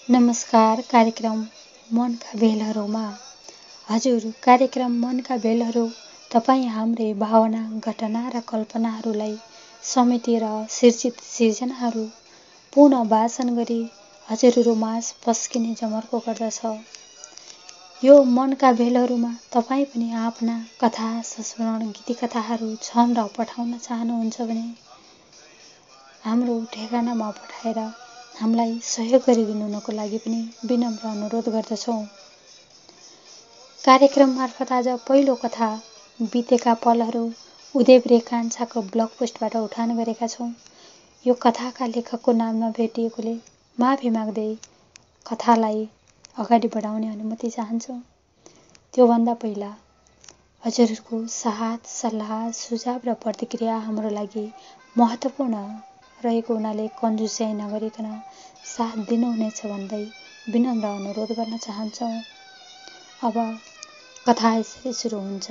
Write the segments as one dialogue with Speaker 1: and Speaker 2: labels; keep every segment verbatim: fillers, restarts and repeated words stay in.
Speaker 1: नमस्कार। कार्यक्रम मनका भेलहरूमा हजुर कार्यक्रम मनका भेलहरू तपाईँ हाम्रै भावना, घटना र कल्पनाहरूलाई समेटेर सिर्जित सिर्जनाहरू पुनः वाचन गरी हजुरहरूमाझ पस्किने जमर्को गर्दछ। यो मनका भेलहरूमा तपाईँ पनि आफ्ना कथा, संस्मरण, गीतिकथाहरू छन् र पठाउन चाहनुहुन्छ भने हाम्रो ठेगानामा पठाएर हामीलाई सहयोग गरिदिनुको लागि पनि विनम्र अनुरोध गर्दछौँ। कार्यक्रम मार्फत आज पहिलो कथा बितेका पलहरू उदयपुर कान्छाको ब्लग पोस्टबाट उठान गरेका छौँ। यो कथाका लेखकको नाम नभेटिएकोले माफी माग्दै कथालाई अगाडि बढाउने अनुमति चाहन्छौँ। त्योभन्दा पहिला हजुरहरूको साथ, सल्लाह, सुझाव र प्रतिक्रिया हाम्रो लागि महत्त्वपूर्ण रहेको हुनाले कन्जुस्याइ नगरिकन साथ दिनुहुनेछ भन्दै विनम्र अनुरोध गर्न चाहन्छौँ। अब कथा यसरी सुरु हुन्छ।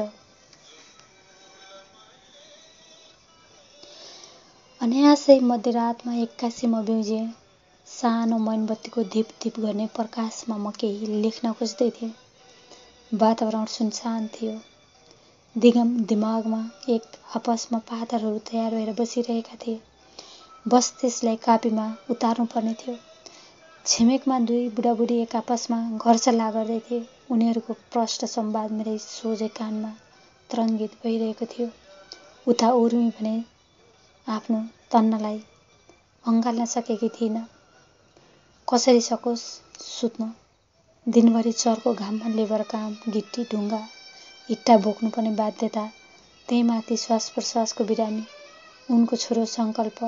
Speaker 1: अनायासै मध्यरातमा एक्कासी म बिउजिएँ। सानो मोमबत्तीको धिप धिप गर्ने प्रकाशमा म केही लेख्न खोज्दै थिएँ। वातावरण सुनसान थियो। दिगम दिमागमा एक आपसमा पातरहरू तयार भएर बसिरहेका थिए। बस त्यसलाई कापीमा उतार्नु पर्ने थियो। छिमेकमा दुई बुढाबुढी एक आपसमा घरसल्लाह गर्दै थिए। उनीहरूको प्रष्ट संवाद मेरै सोझै कानमा तरङ्गित भइरहेको थियो। उता उर्मी भने आफ्नो तन्नलाई अँगाल्न सकेकी थिइन। कसरी सकोस् सुत्न? दिनभरि चर्को घाममा लेबर काम, गिट्टी, ढुङ्गा, इट्टा बोक्नुपर्ने बाध्यता, त्यहीमाथि श्वास प्रश्वासको बिरामी। उनको छोरो सङ्कल्प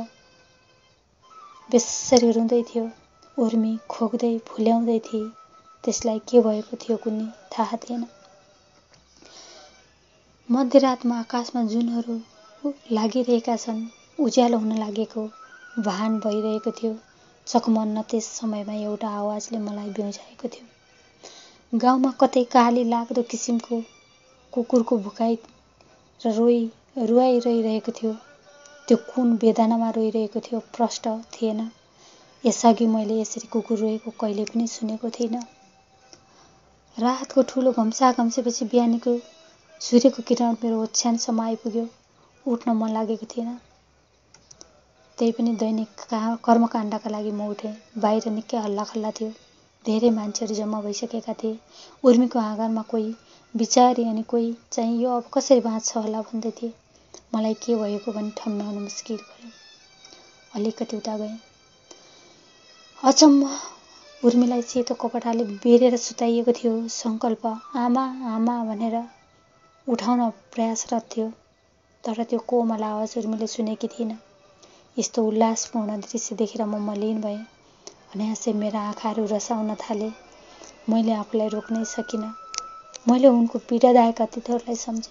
Speaker 1: बेसरी रुँदै थियो। उर्मी खोक्दै फुल्याउँदै थिए। त्यसलाई के भएको थियो कुन्नी थाहा थिएन। मध्यरातमा आकाशमा जुनहरू लागिरहेका छन्। उज्यालो हुन लागेको भान भइरहेको थियो। चकमन्न त्यस समयमा एउटा आवाजले मलाई बिउजाएको थियो। गाउँमा कतै काली लाग्दो किसिमको कुकुरको भुकाइ र रोइ रुवाइरहेको थियो। त्यो कुन वेदनामा रोइरहेको थियो प्रष्ट थिएन। यसअघि मैले यसरी कुकुर रोएको कहिले पनि सुनेको थिइनँ। रातको ठुलो घम्साघम्सीपछि बिहानीको सूर्यको किरण मेरो ओछ्यानसम्म आइपुग्यो। उठ्न मन लागेको थिएन। त्यही पनि दैनिक कर्मकाण्डका लागि म उठेँ। बाहिर निकै हल्लाखल्ला थियो। धेरै मान्छेहरू जम्मा भइसकेका थिए। उर्मीको आँगनमा कोही बिचारी अनि कोही चाहिँ यो अब कसरी बाँच्छ होला भन्दै थिए। मलाई के भएको भनी ठम्म्याउन मुस्किल पर्यो। अलिकति उता गएँ। अचम्म, उर्मीलाई सेतो कपडाले बेरेर सुताइएको थियो। सङ्कल्प आमा आमा भनेर उठाउन प्रयासरत थियो। तर त्यो कोमल आवाज उर्मीले सुनेकी थिइन। यस्तो उल्लासपूर्ण दृश्य देखेर म मलिन भएँ। अनायासै मेरा आँखाहरू रसाउन थाले। मैले आफूलाई रोक्नै सकिनँ। मैले उनको पीडादायक अतीतहरूलाई सम्झेँ।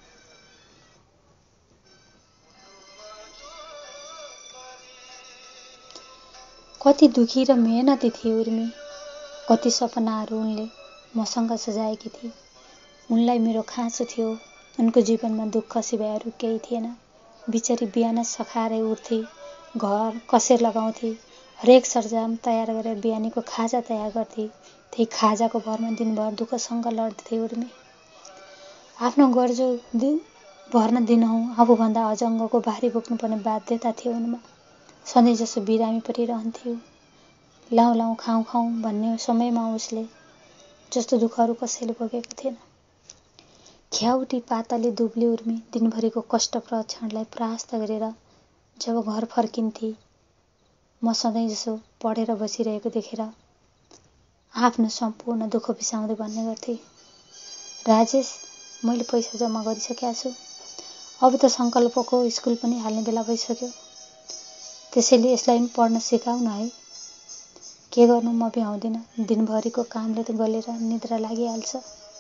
Speaker 1: कति दुखी र मेहनती थिए उर्मी। कति सपनाहरू उनले मसँग सजाएकी थिए। उनलाई मेरो खाँचो थियो। उनको जीवनमा दुःख सिवायहरू केही थिएन। बिचारी बिहान सखारै उठ्थे, घर कसेर लगाउँथे, हरेक सरजाम तयार गरेर बिहानीको खाजा तयार गर्थे। त्यही खाजाको भरमा दिनभर दुःखसँग लड्थे उर्मी। आफ्नो गर्जो भर्न दिनहुँ आफूभन्दा अजङ्गको भारी बोक्नुपर्ने बाध्यता थियो उनमा। सधैँ जसो बिरामी परिरहन्थ्यो। लाउँ लाउँ खाउँ खाउँ भन्ने समयमा उसले जस्तो दुःखहरू कसैले भोगेको थिएन। ख्याउटी पातले दुब्ली उर्मी दिनभरिको कष्टप्रद क्षणलाई परास्त गरेर जब घर फर्किन्थे, म सधैँ जसो पढेर बसिरहेको देखेर आफ्नो सम्पूर्ण दुःख बिसाउँदै भन्ने गर्थे, राजेश, मैले पैसा जम्मा गरिसकेका छु। अब त सङ्कल्पको स्कुल पनि हाल्ने बेला भइसक्यो। त्यसैले यसलाई पनि पढ्न सिकाउन है। के गर्नु म भ्याउँदिनँ। दिनभरिको कामले त गलेर निद्रा लागिहाल्छ।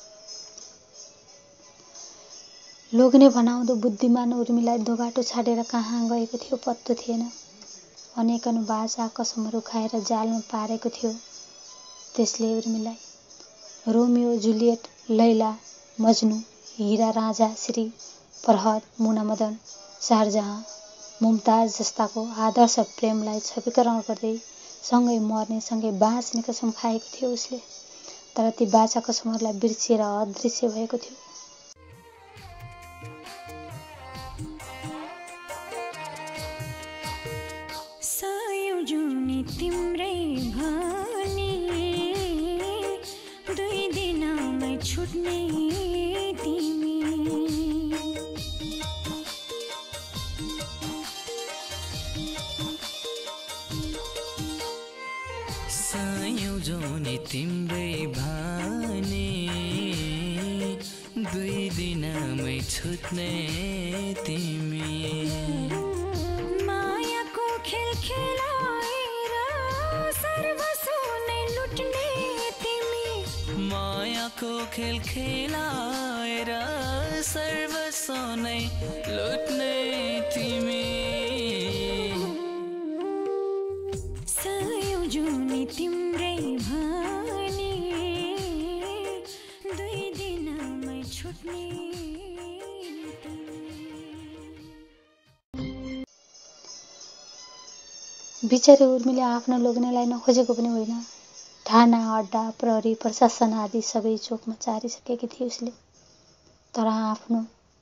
Speaker 1: लोग्ने बनाउँदो बुद्धिमान उर्मीलाई दोबाटो छाडेर कहाँ गएको थियो पत्तो थिएन। अनेकन बाचा कसमहरू खाएर जालमा पारेको थियो त्यसले उर्मीलाई। रोमियो जुलियट, लैला मज्नु, हीरा राजा श्री फरहद, मुना मदन, शाहजहाँ, मुमताज जस्ताको आदर्श प्रेमलाई छविकरण गर्दै सँगै मर्ने सँगै बाँच्ने कसम खाएको थियो उसले। तर ती बाचा कसमहरूलाई बिर्सिएर अदृश्य भएको थियो।
Speaker 2: संयोजनी तिम्रै भने दुई दिनमै छुट्ने तिमी
Speaker 3: संयोजनी तिम्रै भने दुई दिनमै छुट्ने तिमी
Speaker 2: मायाको खेल खेलाएर सर्वस्व नै लुट्ने तिमी
Speaker 3: मायाको खेल खेलाएर सर्वस्व नै लुट्ने तिमी
Speaker 2: संयोजनी तिम्रै भने दुई दिनमै छुट्ने
Speaker 1: बिचारी उर्मिले आफ्नो लोग्नेलाई नखोजेको पनि होइन। थाना, अड्डा, प्रहरी, प्रशासन आदि सबै चोकमा चारिसकेकी थिए उसले। तर आफ्नो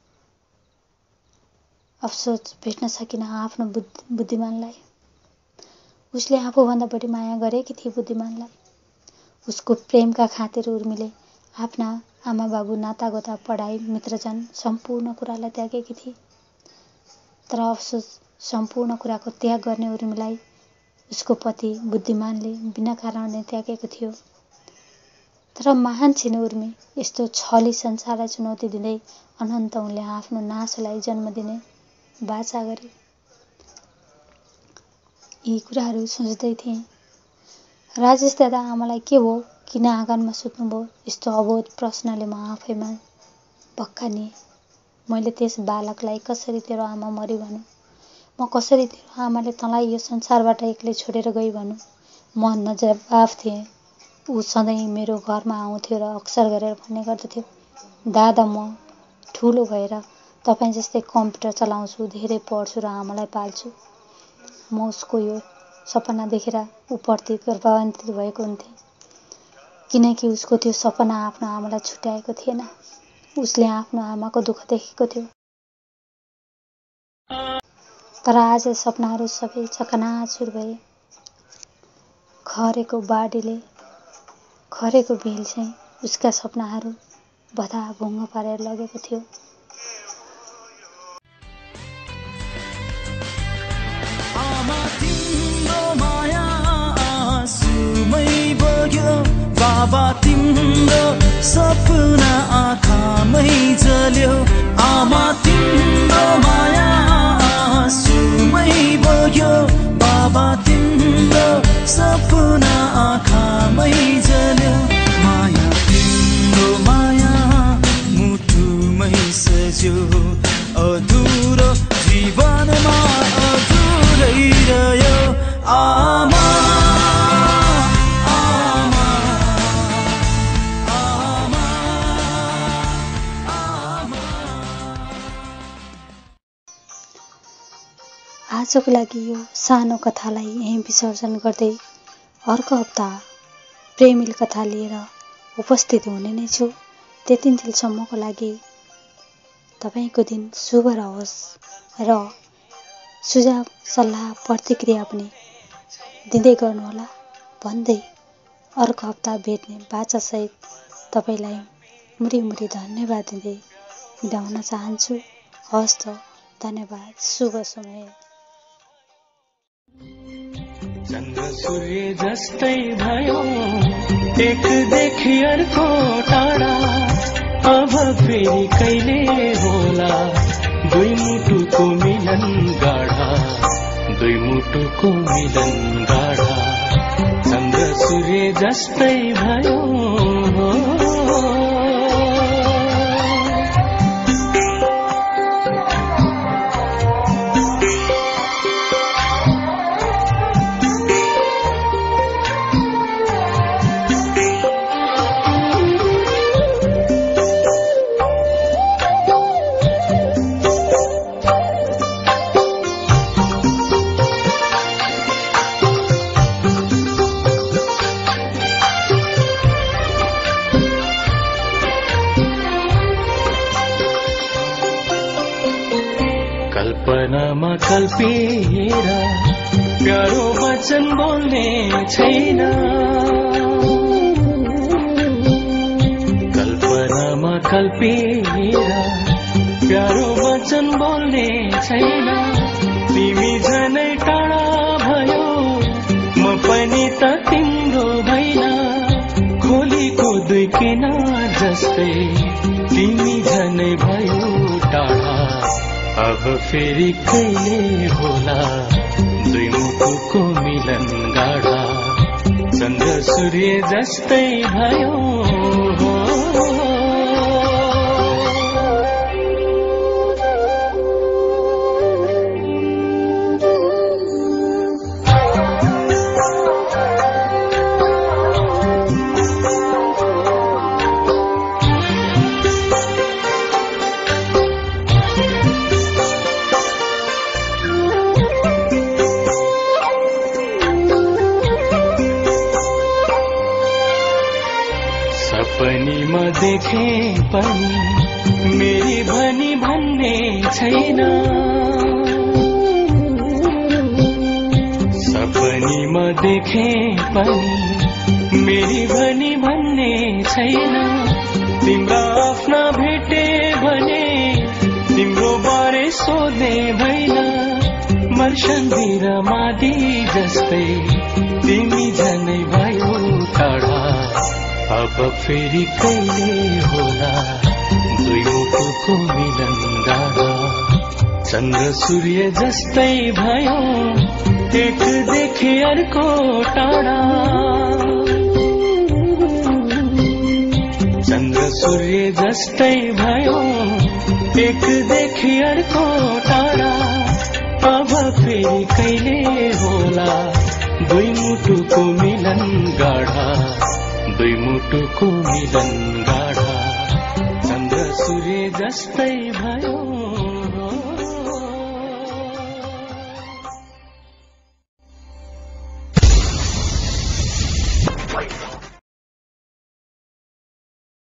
Speaker 1: अफसोस भेट्न सकिन आफ्नो बुद्धि बुद्धिमानलाई। उसले आफूभन्दा बढी माया गरेकी थिए बुद्धिमानलाई। उसको प्रेमका खातिर उर्मिले आफ्ना आमा बाबु, नातागोता, पढाइ, मित्रजन सम्पूर्ण कुरालाई त्यागेकी थिए। तर अफसोस सम्पूर्ण कुराको त्याग गर्ने उर्मिलाई उसको पति बुद्धिमानले बिना कारण नै त्यागेको थियो। तर महान छिन् उर्मी। यस्तो छली संसारलाई चुनौती दिँदै अनन्त उनले आफ्नो नासोलाई जन्म दिने बाचा गरे। यी कुराहरू सोच्दै थिएँ। राजेश दादा आमालाई के भयो, किन आँगनमा सुत्नुभयो, यस्तो अबोध प्रश्नले म आफैमा भक्कानिएँ। मैले त्यस बालकलाई कसरी तेरो आमा मरि भनौँ, म कसरी तेरो आमाले तँलाई यो संसारबाट एक्लै छोडेर गई भनौँ। म नजवाफ थिएँ। ऊ सधैँ मेरो घरमा आउँथ्यो र अक्सर गरेर भन्ने गर्दथ्यो, दादा म ठुलो भएर तपाईँ जस्तै कम्प्युटर चलाउँछु, धेरै पढ्छु र आमालाई पाल्छु। म उसको यो सपना देखेर उप्रति गर्वान्वित भएको हुन्थेँ, किनकि उसको त्यो सपना आफ्नो आमालाई छुट्याएको थिएन। उसले आफ्नो आमाको दुःख देखेको थियो। तर आज सपनाहरू सबै चकनाचुर भए। खरेको बाढीले खरेको बेल चाहिँ उसका सपनाहरू भताभुङ्ग पारेर लगेको थियो।
Speaker 4: आमा तिम्रो माया आँसुमै बग्यो, बाबा तिम्रो सपना आँखामै जल्यो। आमा तिम्रो माया आँसुमै बग्यो, बाबा तिम्रो सपना आँखामै जल्यो। माया तिम्रो माया मुटुमै सज्यो, अधुरो जीवनमा अधुरै रह्यो। आमा आमा आमा आमा।
Speaker 1: आजको लागि यो सानो कथालाई यहीँ विसर्जन गर्दै अर्को हप्ता प्रेमिल कथा लिएर उपस्थित हुने नै छु। त्यतिन्जेलसम्मको लागि तपाईँको दिन शुभ रहोस् र सुझाव सल्लाह प्रतिक्रिया पनि दिँदै गर्नुहोला भन्दै अर्को हप्ता भेट्ने बाचासहित तपाईँलाई मुरी मुरी धन्यवाद दिँदै बिदा हुन चाहन्छु। हवस् त, धन्यवाद, शुभ समय।
Speaker 5: चन्द्र सूर्य जस्तै भयो एकदेखि अर्को टाढा, अब फेरि कहिले होला दुई मुटुको मिलन गाढा, दुई मुटुको मिलन गाढा। चन्द्र सूर्य जस्तै भयो। कल्पिएर प्यारो वचन बोल्ने छैन कल्पनामा कल्पिएर प्यारो वचन बोल्ने छैन तिमी झनै टाढा भयो म पनि त तिम्रो भइन खोलीको दुई किनार जस्तै तिमी झनै भयो टाढा अब फेरि कहिले होला दुई मुटुको मिलन गाढा चन्द्र सूर्य जस्तै भयो सपनीमा देखे पनि मेरी भनी भन्ने छैन सपनीमा देखे पनि मेरी भनी भन्ने छैन तिम्रो आफ्ना भेटे भने तिम्रो बारे सोध्ने भएन मर्सन्दी र मादी जस्तै तिमी झनै भयो टाढा अब फेरि कहिले होला दुई मुटुको मिलन गाढा चन्द्र सूर्य जस्तै भयो एक देखि अर्को टाढा चन्द्र सूर्य जस्तै भयो एक देखि अर्को टाढा अब फेरि कहिले होला दुई मुटुको मिलन गाढा दुई मुटुको मिलन गाढा चन्द्र सूर्य जस्तै भयो